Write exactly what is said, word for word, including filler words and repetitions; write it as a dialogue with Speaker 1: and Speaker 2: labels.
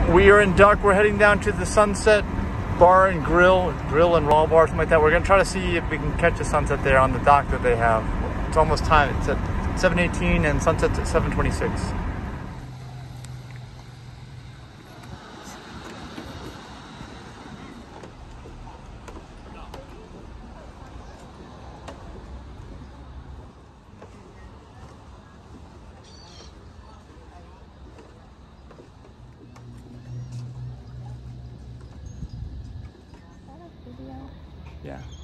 Speaker 1: We are in Duck. We're heading down to the Sunset Bar and Grill, Grill and Raw Bar, something like that. We're gonna try to see if we can catch a sunset there on the dock that they have. It's almost time. It's at seven eighteen and sunset's at seven twenty-six. Yeah.